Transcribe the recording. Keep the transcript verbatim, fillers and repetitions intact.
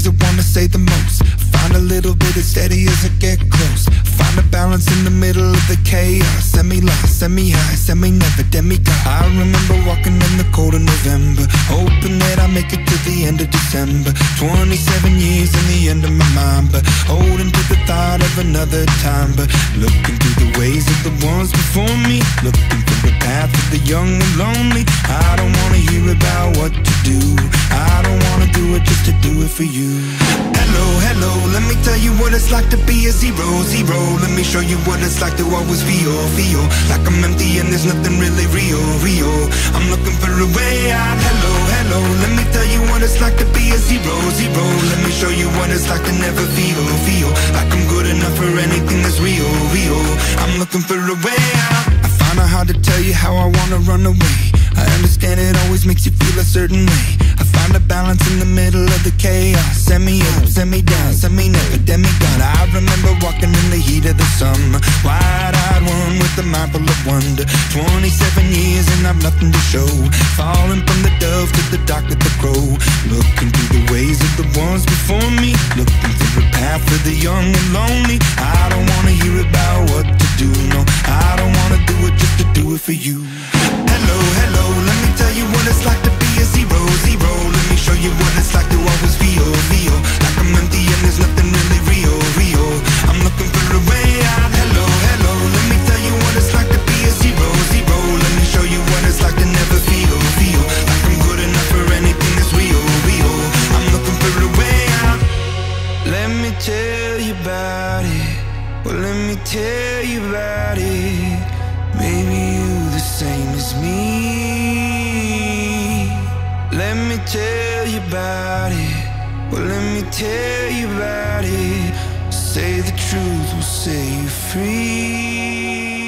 things I wanna say the most. Find a little bit of steady as I get close. Find a balance in the middle of the chaos. Semi-lost, semi-high, semi-never, demigod. I remember walking in the cold of November, hoping that I make it to the end of December. Twenty-seven years in the end of my mind, but holding to the thought of another time. But looking through the ways of the ones before me, looking through the path of the young and lonely. I don't wanna hear about what to do, I don't wanna do it just to do it for you. Hello, hello, let me tell you what it's like to be a zero, zero. Let me show you what it's like to always feel, feel like I'm empty and there's nothing really real, real. I'm looking for a way out. Hello, hello, let me tell you what it's like to be a zero, zero. Let me show you what it's like to never feel, feel like I'm good enough for anything that's real, real. I'm looking for a way out. I find it hard to tell you how I wanna run away. I understand it always makes you feel a certain way. I find a balance in the middle of the chaos. Semi up, semi down, semi never, demigod. I remember walking in the heat of the summer, wide-eyed one with a mind full of wonder. Twenty-seven years and I've nothing to show, falling from the dove to the dark of the crow. Looking through the ways of the ones before me, looking through the path of the young and lonely. I don't wanna hear about what to do, no, I don't wanna do it just to do it for you. Hello, hello, let me tell you what it's like to be a zero, zero. Let me show you what it's like to always feel, feel like I'm empty and there's nothing really real, real. I'm looking for a way out. Hello, hello, let me tell you what it's like to be a zero, zero. Let me show you what it's like to never feel, feel like I'm good enough for anything that's real, real. I'm looking for a way out. Let me tell you about it. Well, let me tell you about it. Maybe you the same as me. Let me tell you about it. Well, let me tell you about it. Say the truth will set you free.